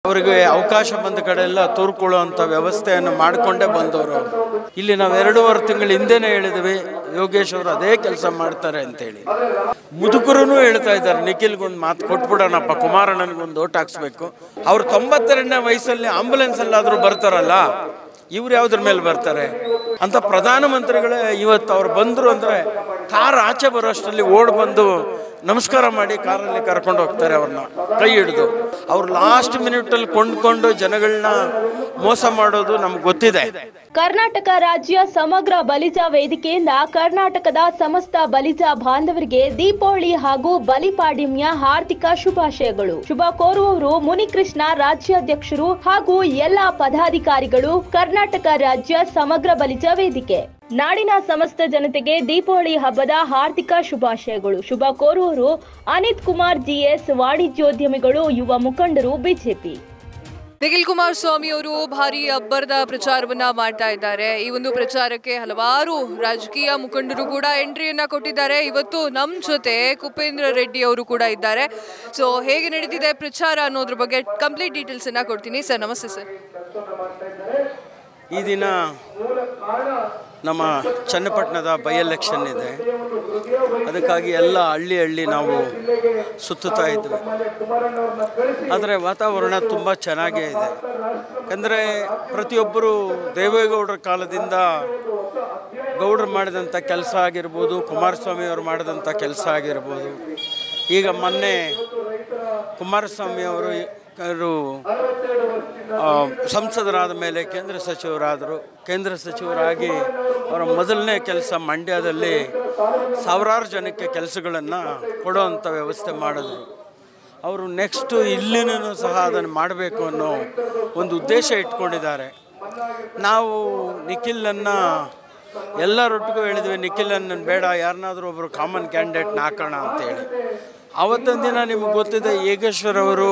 ಅವರಿಗೆ ಅವಕಾಶ ಬಂದ ಕಡೆ ಎಲ್ಲ ತೋರ್ಕೊಳ್ಳುವಂಥ ವ್ಯವಸ್ಥೆಯನ್ನು ಮಾಡಿಕೊಂಡೇ ಬಂದವರು. ಇಲ್ಲಿ ನಾವು 2.5 ತಿಂಗಳ ಹಿಂದೆನೇ ಹೇಳಿದ್ವಿ ಯೋಗೇಶ್ ಅವರು ಅದೇ ಕೆಲಸ ಮಾಡ್ತಾರೆ ಅಂತೇಳಿ. ಮುದುಕರು ಹೇಳ್ತಾ ಇದ್ದಾರೆ ನಿಖಿಲ್ಗೊಂದು ಮಾತು ಕೊಟ್ಬಿಡೋಣಪ್ಪ, ಕುಮಾರಣ್ಣನಿಗೊಂದು ಓಟ್ ಹಾಕ್ಸ್ಬೇಕು. ಅವ್ರು 92ನೇ ವಯಸ್ಸಲ್ಲಿ ಆಂಬುಲೆನ್ಸಲ್ಲಾದರೂ ಬರ್ತಾರಲ್ಲ, ಇವ್ರು ಯಾವುದ್ರ ಮೇಲೆ ಬರ್ತಾರೆ ಅಂತ ಪ್ರಧಾನಮಂತ್ರಿಗಳೇ ಇವತ್ತು ಅವ್ರು ಬಂದರು ಅಂದರೆ ಕಾರ್ ಆಚೆ ಬರೋಷ್ಟರಲ್ಲಿ ಓಡ್ ಬಂದು ನಮಸ್ಕಾರ ಮಾಡಿ ಕಾರಲ್ಲಿ ಕರ್ಕೊಂಡು ಹೋಗ್ತಾರೆ ಅವ್ರನ್ನ ಕೈ ಹಿಡಿದು. ಅವ್ರು ಲಾಸ್ಟ್ ಮಿನಿಟಲ್ಲಿ ಕೊಂಡ್ಕೊಂಡು ಜನಗಳನ್ನ ಮೋಸ ಮಾಡೋದು ನಮ್ಗೆ ಗೊತ್ತಿದೆ. ಕರ್ನಾಟಕ ರಾಜ್ಯ ಸಮಗ್ರ ಬಲಿಜ ವೇದಿಕೆಯಿಂದ ಕರ್ನಾಟಕದ ಸಮಸ್ತ ಬಲಿಜ ಬಾಂಧವರಿಗೆ ದೀಪಾವಳಿ ಹಾಗೂ ಬಲಿಪಾಡ್ಯಮಿಯ ಹಾರ್ದಿಕ ಶುಭಾಶಯಗಳು. ಶುಭ ಕೋರುವವರು ಮುನಿಕೃಷ್ಣ, ರಾಜ್ಯಾಧ್ಯಕ್ಷರು ಹಾಗೂ ಎಲ್ಲಾ ಪದಾಧಿಕಾರಿಗಳು, ಕರ್ನಾಟಕ ರಾಜ್ಯ ಸಮಗ್ರ ಬಲಿಜ ವೇದಿಕೆ. ನಾಡಿನ ಸಮಸ್ತ ಜನತೆಗೆ ದೀಪಾವಳಿ ಹಬ್ಬದ ಹಾರ್ದಿಕ ಶುಭಾಶಯಗಳು. ಶುಭ ಕೋರುವವರು ಅನಿತ್ ಕುಮಾರ್ ಜಿಎಸ್, ವಾಣಿಜ್ಯೋದ್ಯಮಿಗಳು, ಯುವ ಮುಖಂಡರು, ಬಿಜೆಪಿ. ನಿಖಿಲ್ ಕುಮಾರಸ್ವಾಮಿ ಅವರು ಭಾರಿ ಅಬ್ಬರದ ಪ್ರಚಾರವನ್ನ ಮಾಡ್ತಾ ಇದ್ದಾರೆ. ಈ ಒಂದು ಪ್ರಚಾರಕ್ಕೆ ಹಲವಾರು ರಾಜಕೀಯ ಮುಖಂಡರು ಕೂಡ ಎಂಟ್ರಿಯನ್ನ ಕೊಟ್ಟಿದ್ದಾರೆ. ಇವತ್ತು ನಮ್ಮ ಜೊತೆ ಕುಪೇಂದ್ರ ರೆಡ್ಡಿ ಅವರು ಕೂಡ ಇದ್ದಾರೆ. ಸೊ ಹೇಗೆ ನಡೀತಿದೆ ಪ್ರಚಾರ ಅನ್ನೋದ್ರ ಬಗ್ಗೆ ಕಂಪ್ಲೀಟ್ ಡೀಟೇಲ್ಸ್ ಅನ್ನ ಕೊಡ್ತೀನಿ. ಸರ್ ನಮಸ್ತೆ. ಸರ್, ಈ ದಿನ ನಮ್ಮ ಚನ್ನಪಟ್ಟಣದ ಬೈ ಎಲೆಕ್ಷನ್ ಇದೆ. ಅದಕ್ಕಾಗಿ ಎಲ್ಲ ಹಳ್ಳಿ ನಾವು ಸುತ್ತುತ್ತಾ ಇದ್ವಿ. ಆದರೆ ವಾತಾವರಣ ತುಂಬ ಚೆನ್ನಾಗೇ ಇದೆ. ಯಾಕಂದರೆ ಪ್ರತಿಯೊಬ್ಬರು ದೇವೇಗೌಡರ ಕಾಲದಿಂದ ಗೌಡರು ಮಾಡಿದಂಥ ಕೆಲಸ ಆಗಿರ್ಬೋದು, ಕುಮಾರಸ್ವಾಮಿ ಅವರು ಮಾಡಿದಂಥ ಕೆಲಸ ಆಗಿರ್ಬೋದು. ಈಗ ಮೊನ್ನೆ ಕುಮಾರಸ್ವಾಮಿ ಅವರು ಸಂಸದರಾದ ಮೇಲೆ ಕೇಂದ್ರ ಸಚಿವರಾದರು. ಕೇಂದ್ರ ಸಚಿವರಾಗಿ ಅವರ ಮೊದಲನೇ ಕೆಲಸ ಮಂಡ್ಯದಲ್ಲಿ ಸಾವಿರಾರು ಜನಕ್ಕೆ ಕೆಲಸಗಳನ್ನು ಕೊಡುವಂಥ ವ್ಯವಸ್ಥೆ ಮಾಡಿದ್ರು. ಅವರು ನೆಕ್ಸ್ಟು ಇಲ್ಲಿನೂ ಸಹ ಅದನ್ನು ಮಾಡಬೇಕು ಅನ್ನೋ ಒಂದು ಉದ್ದೇಶ ಇಟ್ಕೊಂಡಿದ್ದಾರೆ. ನಾವು ನಿಖಿಲನ್ನು ಎಲ್ಲರೊಟ್ಟಿಗೂ ಹೇಳಿದ್ವಿ, ನಿಖಿಲನ್ನು ಬೇಡ, ಯಾರನ್ನಾದರೂ ಒಬ್ಬರು ಕಾಮನ್ ಕ್ಯಾಂಡಿಡೇಟ್ನ ಹಾಕೋಣ ಅಂತೇಳಿ. ಆವತ್ತೊಂದು ದಿನ ನಿಮಗೆ ಗೊತ್ತಿದೆ, ಯೋಗೇಶ್ವರ್ ಅವರು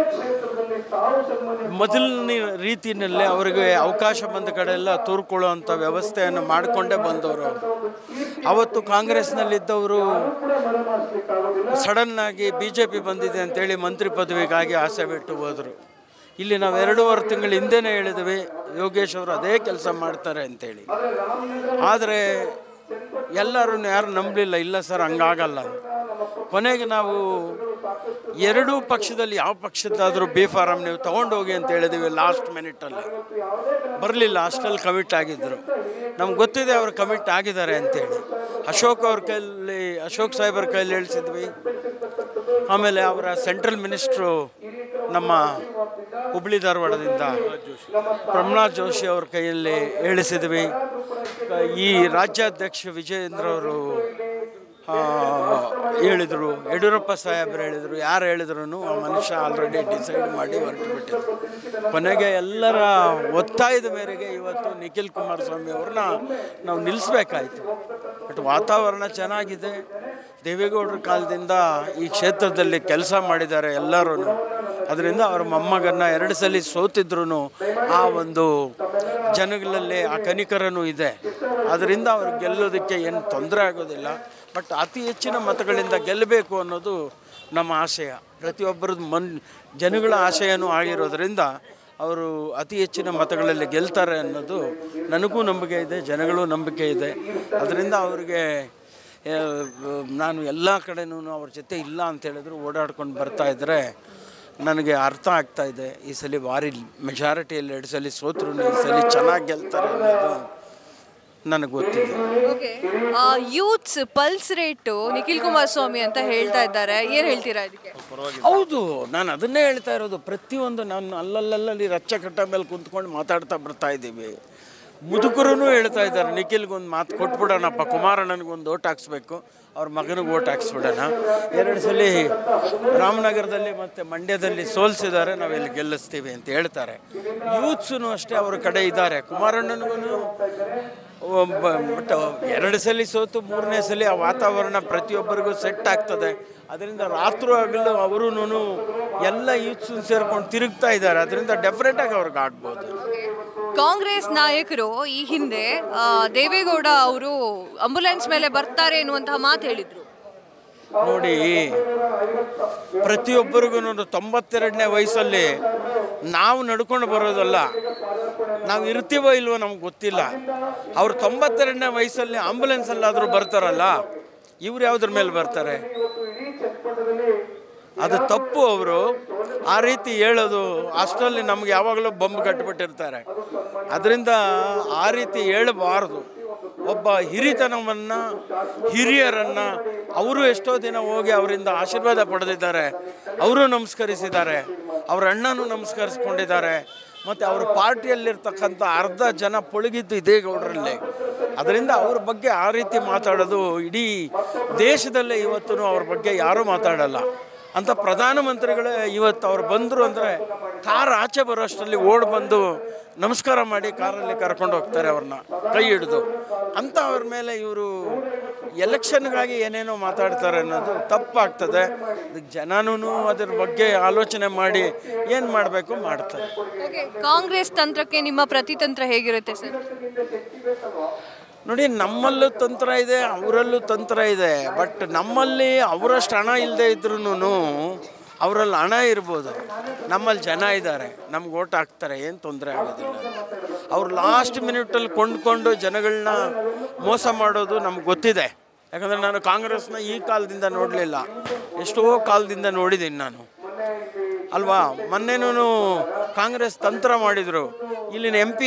ಮೊದಲನೇ ರೀತಿಯಲ್ಲೇ ಅವರಿಗೆ ಅವಕಾಶ ಬಂದ ಕಡೆ ಎಲ್ಲ ತೋರ್ಕೊಳ್ಳುವಂಥ ವ್ಯವಸ್ಥೆಯನ್ನು ಮಾಡಿಕೊಂಡೇ ಬಂದವರು. ಅವತ್ತು ಕಾಂಗ್ರೆಸ್ನಲ್ಲಿದ್ದವರು ಸಡನ್ನಾಗಿ BJP ಬಂದಿದೆ ಅಂತೇಳಿ ಮಂತ್ರಿ ಪದವಿಗಾಗಿ ಆಸೆ ಬಿಟ್ಟು ಹೋದರು. ಇಲ್ಲಿ ನಾವು 2.5 ತಿಂಗಳ ಹಿಂದೆನೇ ಹೇಳಿದ್ವಿ ಯೋಗೇಶ್ ಅವರು ಅದೇ ಕೆಲಸ ಮಾಡ್ತಾರೆ ಅಂತೇಳಿ. ಆದರೆ ಎಲ್ಲರೂ ಯಾರು ನಂಬಲಿಲ್ಲ. ಇಲ್ಲ ಸರ್, ಹಂಗಾಗಲ್ಲ. ಕೊನೆಗೆ ನಾವು ಎರಡೂ ಪಕ್ಷದಲ್ಲಿ ಯಾವ ಪಕ್ಷದ್ದಾದರೂ ಬಿ ಫಾರಮ್ ನೀವು ತೊಗೊಂಡೋಗಿ ಅಂತ ಹೇಳಿದ್ದೀವಿ. ಲಾಸ್ಟ್ ಮಿನಿಟಲ್ಲಿ ಬರಲಿಲ್ಲ, ಅಷ್ಟಲ್ಲಿ ಕಮಿಟ್ ಆಗಿದ್ದರು. ನಮ್ಗೆ ಗೊತ್ತಿದೆ ಅವರು ಕಮಿಟ್ ಆಗಿದ್ದಾರೆ ಅಂತೇಳಿ. ಅಶೋಕ್ ಅವ್ರ ಕೈಯಲ್ಲಿ, ಅಶೋಕ್ ಸಾಹೇಬರ ಕೈಯಲ್ಲಿ ಹೇಳಿಸಿದ್ವಿ. ಆಮೇಲೆ ಅವರ ಸೆಂಟ್ರಲ್ ಮಿನಿಸ್ಟ್ರು ನಮ್ಮ ಹುಬ್ಳಿ ಧಾರವಾಡದಿಂದ ಪ್ರಹ್ಲಾದ್ ಜೋಶಿ ಅವ್ರ ಕೈಯಲ್ಲಿ ಹೇಳಿಸಿದ್ವಿ. ಈ ರಾಜ್ಯಾಧ್ಯಕ್ಷ ವಿಜಯೇಂದ್ರ ಅವರು ಹೇಳಿದರು, ಯಡಿಯೂರಪ್ಪ ಸಾಹೇಬರು ಹೇಳಿದರು. ಯಾರು ಹೇಳಿದ್ರು ಆ ಮನುಷ್ಯ ಆಲ್ರೆಡಿ ಡಿಸೈಡ್ ಮಾಡಿ ಹೊರಟು ಬಿಟ್ಟಿದ್ರು. ಕೊನೆಗೆ ಎಲ್ಲರ ಒತ್ತಾಯದ ಮೇರೆಗೆ ಇವತ್ತು ನಿಖಿಲ್ ಕುಮಾರಸ್ವಾಮಿ ಅವ್ರನ್ನ ನಾವು ನಿಲ್ಲಿಸ್ಬೇಕಾಯ್ತು. ಬಟ್ ವಾತಾವರಣ ಚೆನ್ನಾಗಿದೆ. ದೇವೇಗೌಡರ ಕಾಲದಿಂದ ಈ ಕ್ಷೇತ್ರದಲ್ಲಿ ಕೆಲಸ ಮಾಡಿದ್ದಾರೆ ಎಲ್ಲರೂ. ಅದರಿಂದ ಅವ್ರ ಮೊಮ್ಮಗನ್ನ 2 ಸಲ ಸೋತಿದ್ರು ಆ ಒಂದು ಜನಗಳಲ್ಲಿ ಆ ಕನಿಕರನೂ ಇದೆ. ಅದರಿಂದ ಅವ್ರು ಗೆಲ್ಲೋದಕ್ಕೆ ಏನು ತೊಂದರೆ ಆಗೋದಿಲ್ಲ. ಬಟ್ ಅತಿ ಹೆಚ್ಚಿನ ಮತಗಳಿಂದ ಗೆಲ್ಲಬೇಕು ಅನ್ನೋದು ನಮ್ಮ ಆಶಯ. ಪ್ರತಿಯೊಬ್ಬರದ್ದು ಜನಗಳ ಆಶಯನೂ ಆಗಿರೋದ್ರಿಂದ ಅವರು ಅತಿ ಹೆಚ್ಚಿನ ಮತಗಳಲ್ಲಿ ಗೆಲ್ತಾರೆ ಅನ್ನೋದು ನನಗೂ ನಂಬಿಕೆ ಇದೆ, ಜನಗಳು ನಂಬಿಕೆ ಇದೆ. ಅದರಿಂದ ಅವ್ರಿಗೆ ನಾನು ಎಲ್ಲ ಕಡೆನೂ ಅವ್ರ ಜೊತೆ ಇಲ್ಲ ಅಂತ ಹೇಳಿದ್ರು ಓಡಾಡ್ಕೊಂಡು ಬರ್ತಾಯಿದ್ರೆ ನನಗೆ ಅರ್ಥ ಆಗ್ತಾಯಿದೆ. ಈ ಸಲ ಭಾರಿ ಮೆಜಾರಿಟಿಯಲ್ಲಿ 2 ಸಲ ಸೋತ್ರು ಈ ಸಲ ಚೆನ್ನಾಗಿ ಗೆಲ್ತಾರೆ ಅನ್ನೋದು ನನಗೆ ಗೊತ್ತಿದೆ. Okay, youths pulse rate Nikhil Kumaraswamy ಅಂತ ಹೇಳ್ತಾ ಇದ್ದಾರೆ, ಏನು ಹೇಳ್ತೀರಾ ಇದಕ್ಕೆ? ಹೌದು, ನಾನು ಅದನ್ನೇ ಹೇಳ್ತಾ ಇರೋದು. ಪ್ರತಿಯೊಂದು ನಾನು ಅಲ್ಲಲ್ಲಿ ರಚ್ಚ ಕಟ್ಟ ಮೇಲೆ ಕುಂತ್ಕೊಂಡು ಮಾತಾಡ್ತಾ ಬರ್ತಾ ಇದ್ದೀವಿ. ಮುದುಕರು ಹೇಳ್ತಾ ಇದ್ದಾರೆ ನಿಖಿಲ್ಗೊಂದು ಮಾತು ಕೊಟ್ಬಿಡೋಣಪ್ಪ, ಕುಮಾರಣ್ಣನಿಗೊಂದು ಓಟ್ ಹಾಕ್ಸ್ಬೇಕು, ಅವ್ರ ಮಗನಿಗೆ ಓಟ್ ಹಾಕ್ಸ್ಬಿಡೋಣ. 2 ಸಲ ರಾಮನಗರದಲ್ಲಿ ಮತ್ತು ಮಂಡ್ಯದಲ್ಲಿ ಸೋಲಿಸಿದ್ದಾರೆ, ನಾವಿಲ್ಲಿ ಗೆಲ್ಲಿಸ್ತೀವಿ ಅಂತ ಹೇಳ್ತಾರೆ. ಯೂತ್ಸೂ ಅಷ್ಟೇ ಅವ್ರ ಕಡೆ ಇದ್ದಾರೆ. ಕುಮಾರಣ್ಣನಿಗೂ ಬಟ್ 2 ಸಲ ಸೋತು 3ನೇ ಸಲ ಆ ವಾತಾವರಣ ಪ್ರತಿಯೊಬ್ಬರಿಗೂ ಸೆಟ್ ಆಗ್ತದೆ. ಅದರಿಂದ ರಾತ್ರಿ ಆಗಲು ಅವರೂ ಎಲ್ಲ ಯೂತ್ಸು ಸೇರ್ಕೊಂಡು ತಿರುಗ್ತಾ ಇದ್ದಾರೆ. ಅದರಿಂದ ಡೆಫಿನೆಟಾಗಿ ಅವ್ರಿಗೆ ಆಗ್ಬೋದು. ಕಾಂಗ್ರೆಸ್ ನಾಯಕರು ಈ ಹಿಂದೆ ದೇವೇಗೌಡ ಅವರು ಆಂಬುಲೆನ್ಸ್ ಮೇಲೆ ಬರ್ತಾರೆ ಎನ್ನುವಂತಹ ಮಾತು ಹೇಳಿದ್ರು. ನೋಡಿ, ಪ್ರತಿಯೊಬ್ಬರಿಗೂ 92ನೇ ವಯಸ್ಸಲ್ಲಿ ನಾವು ನಡ್ಕೊಂಡು ಬರೋದಲ್ಲ, ನಾವು ಇರ್ತೀವೋ ಇಲ್ವೋ ನಮ್ಗೆ ಗೊತ್ತಿಲ್ಲ. ಅವ್ರು 92ನೇ ವಯಸ್ಸಲ್ಲಿ ಆಂಬುಲೆನ್ಸಲ್ಲಾದರೂ ಬರ್ತಾರಲ್ಲ, ಇವ್ರು ಯಾವುದ್ರ ಮೇಲೆ ಬರ್ತಾರೆ? ಅದು ತಪ್ಪು. ಅವರು ಆ ರೀತಿ ಹೇಳೋದು, ಅಷ್ಟರಲ್ಲಿ ನಮ್ಗೆ ಯಾವಾಗಲೂ ಬೊಂಬು ಕಟ್ಟಿಬಿಟ್ಟಿರ್ತಾರೆ. ಅದರಿಂದ ಆ ರೀತಿ ಹೇಳಬಾರ್ದು. ಒಬ್ಬ ಹಿರಿತನವನ್ನು, ಹಿರಿಯರನ್ನು ಅವರು ಎಷ್ಟೋ ದಿನ ಹೋಗಿ ಅವರಿಂದ ಆಶೀರ್ವಾದ ಪಡೆದಿದ್ದಾರೆ, ಅವರು ನಮಸ್ಕರಿಸಿದ್ದಾರೆ, ಅವ್ರ ಅಣ್ಣನೂ ನಮಸ್ಕರಿಸ್ಕೊಂಡಿದ್ದಾರೆ. ಮತ್ತು ಅವ್ರ ಪಾರ್ಟಿಯಲ್ಲಿರ್ತಕ್ಕಂಥ ಅರ್ಧ ಜನ ಪೊಳಗಿದ್ದು ಇದೇ ಗೌಡರಲ್ಲಿ. ಅದರಿಂದ ಅವ್ರ ಬಗ್ಗೆ ಆ ರೀತಿ ಮಾತಾಡೋದು, ಇಡೀ ದೇಶದಲ್ಲೇ ಇವತ್ತು ಅವ್ರ ಬಗ್ಗೆ ಯಾರೂ ಮಾತಾಡಲ್ಲ. ಅಂತ ಪ್ರಧಾನಮಂತ್ರಿಗಳೇ ಇವತ್ತು ಅವ್ರು ಬಂದರು ಅಂದರೆ ಕಾರ್ ಆಚೆ ಬರೋಷ್ಟರಲ್ಲಿ ಓಡಿ ಬಂದು ನಮಸ್ಕಾರ ಮಾಡಿ ಕಾರಲ್ಲಿ ಕರ್ಕೊಂಡು ಹೋಗ್ತಾರೆ ಅವ್ರನ್ನ ಕೈ ಹಿಡಿದು. ಅಂತ ಅವ್ರ ಮೇಲೆ ಇವರು ಎಲೆಕ್ಷನ್ಗಾಗಿ ಏನೇನೋ ಮಾತಾಡ್ತಾರೆ ಅನ್ನೋದು ತಪ್ಪಾಗ್ತದೆ. ಇದಕ್ಕೆ ಜನನೂ ಅದ್ರ ಬಗ್ಗೆ ಆಲೋಚನೆ ಮಾಡಿ ಏನು ಮಾಡಬೇಕು ಮಾಡ್ತಾರೆ. ಕಾಂಗ್ರೆಸ್ ತಂತ್ರಕ್ಕೆ ನಿಮ್ಮ ಪ್ರತಿತಂತ್ರ ಹೇಗಿರುತ್ತೆ ಸರ್? ನೋಡಿ, ನಮ್ಮಲ್ಲೂ ತಂತ್ರ ಇದೆ, ಅವರಲ್ಲೂ ತಂತ್ರ ಇದೆ. ಬಟ್ ನಮ್ಮಲ್ಲಿ ಅವರಷ್ಟು ಹಣ ಇಲ್ಲದೆ ಇದ್ರೂ ಅವರಲ್ಲಿ ಹಣ ಇರ್ಬೋದು, ನಮ್ಮಲ್ಲಿ ಜನ ಇದ್ದಾರೆ, ನಮ್ಗೆ ಓಟ್ ಹಾಕ್ತಾರೆ, ಏನು ತೊಂದರೆ ಆಗೋದಿಲ್ಲ. ಅವ್ರು ಲಾಸ್ಟ್ ಮಿನಿಟಲ್ಲಿ ಕೊಂಡ್ಕೊಂಡು ಜನಗಳನ್ನ ಮೋಸ ಮಾಡೋದು ನಮ್ಗೆ ಗೊತ್ತಿದೆ. ಯಾಕಂದರೆ ನಾನು ಕಾಂಗ್ರೆಸ್ನ ಈ ಕಾಲದಿಂದ ನೋಡಲಿಲ್ಲ, ಎಷ್ಟೋ ಕಾಲದಿಂದ ನೋಡಿದ್ದೀನಿ ನಾನು ಅಲ್ವಾ. ಮೊನ್ನೆನೂ ಕಾಂಗ್ರೆಸ್ ತಂತ್ರ ಮಾಡಿದರು. ಇಲ್ಲಿನ MP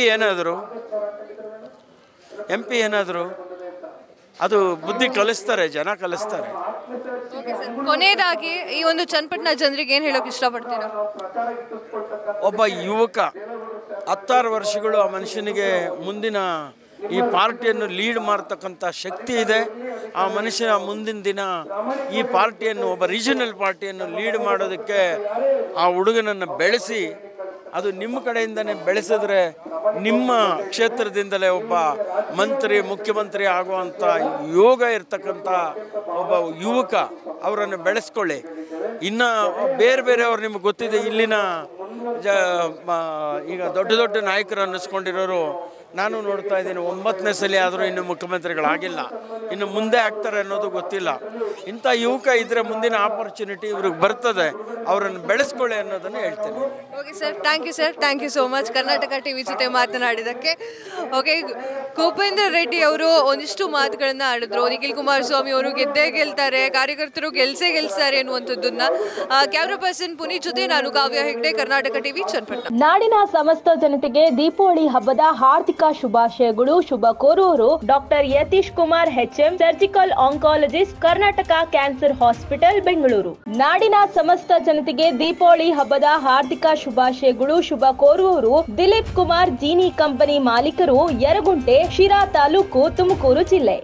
ಏನಾದರೂ ಅದು ಬುದ್ಧಿ ಕಲಿಸ್ತಾರೆ, ಜನ ಕಲಿಸ್ತಾರೆ. ಕೊನೆಯದಾಗಿ ಈ ಒಂದು ಚನ್ನಪಟ್ಟಣ ಜನರಿಗೆ ಏನು ಹೇಳೋಕೆ ಇಷ್ಟಪಡ್ತೀರಾ? ಒಬ್ಬ ಯುವಕ 16 ವರ್ಷಗಳು ಆ ಮನುಷ್ಯನಿಗೆ ಮುಂದಿನ ಈ ಪಾರ್ಟಿಯನ್ನು ಲೀಡ್ ಮಾಡ್ತಕ್ಕಂಥ ಶಕ್ತಿ ಇದೆ. ಆ ಮನುಷ್ಯನ ಮುಂದಿನ ದಿನ ಈ ಪಾರ್ಟಿಯನ್ನು, ಒಬ್ಬ ರೀಜನಲ್ ಪಾರ್ಟಿಯನ್ನು ಲೀಡ್ ಮಾಡೋದಕ್ಕೆ ಆ ಹುಡುಗನನ್ನು ಬೆಳೆಸಿ, ಅದು ನಿಮ್ಮ ಕಡೆಯಿಂದನೇ ಬೆಳೆಸಿದ್ರೆ ನಿಮ್ಮ ಕ್ಷೇತ್ರದಿಂದಲೇ ಒಬ್ಬ ಮಂತ್ರಿ, ಮುಖ್ಯಮಂತ್ರಿ ಆಗುವಂಥ ಯೋಗ ಇರ್ತಕ್ಕಂಥ ಒಬ್ಬ ಯುವಕ, ಅವರನ್ನು ಬೆಳೆಸ್ಕೊಳ್ಳಿ. ಇನ್ನು ಬೇರೆಯವ್ರು ನಿಮ್ಗೆ ಗೊತ್ತಿದೆ, ಇಲ್ಲಿನ ಈಗ ದೊಡ್ಡ ದೊಡ್ಡ ನಾಯಕರು ಅನ್ನಿಸ್ಕೊಂಡಿರೋರು ನಾನು ನೋಡ್ತಾ ಇದ್ದೀನಿ. 9ನೇ ಸಲ ಆದರೂ ಇನ್ನು ಮುಖ್ಯಮಂತ್ರಿಗಳಾಗಿಲ್ಲ, ಇನ್ನು ಮುಂದೆ ಆಗ್ತಾರೆ ಅನ್ನೋದು ಗೊತ್ತಿಲ್ಲ. ಇಂಥ ಯುವಕ ಇದ್ದರೆ ಮುಂದಿನ ಆಪರ್ಚುನಿಟಿ ಇವ್ರಿಗೆ ಬರ್ತದೆ, ಅವರನ್ನು ಬೆಳೆಸ್ಕೊಳ್ಳಿ ಅನ್ನೋದನ್ನು ಹೇಳ್ತೇನೆ. Okay sir, thank you sir, thank you so much Karnataka TV ಜೊತೆ ಮಾತನಾಡಿದ್ದಕ್ಕೆ. ಓಕೆ, ಕುಪೇಂದ್ರ ರೆಡ್ಡಿ ಅವರು ಒಂದಿಷ್ಟು ಮಾತುಗಳನ್ನು ಆಡಿದ್ರು. ನಿಖಿಲ್ ಕುಮಾರಸ್ವಾಮಿ ಅವರು ಗೆದ್ದೇ ಗೆಲ್ತಾರೆ, ಕಾರ್ಯಕರ್ತರು ಗೆಲ್ತಾರೆ ಅನ್ನುವಂಥದ್ದನ್ನ. ಕ್ಯಾಮ್ರಾ ಪರ್ಸನ್ ಪುನೀತ್ ಜೊತೆ ನಾನು ಕಾವ್ಯ ಹೆಗ್ಡೆ, ಕರ್ನಾಟಕ ಟಿವಿ, ಚನ್ನಪಟ್ಟಣ. ನಾಡಿನ ಸಮಸ್ತ ಜನತೆಗೆ ದೀಪಾವಳಿ ಹಬ್ಬದ ಹಾರ್ದಿಕ ಶುಭಾಶಯಗಳು. ಶುಭ ಕೋರುವವರು doctor Yathish Kumar HM, surgical oncologist, Karnataka cancer hospital, Bengaluru. ನಾಡಿನ ಸಮಸ್ತ ಜನತೆಗೆ ದೀಪಾವಳಿ ಹಬ್ಬದ ಹಾರ್ದಿಕ ಶುಭಾಶಯಗಳು. ಶುಭ ಕೋರುವವರು ದಿಲೀಪ್ ಕುಮಾರ್, ಜೀನಿ ಕಂಪನಿ ಮಾಲೀಕರು, ಯರಗುಂಟೆ, ಶಿರಾ ತಾಲೂಕು, ತುಮಕೂರು ಜಿಲ್ಲೆ.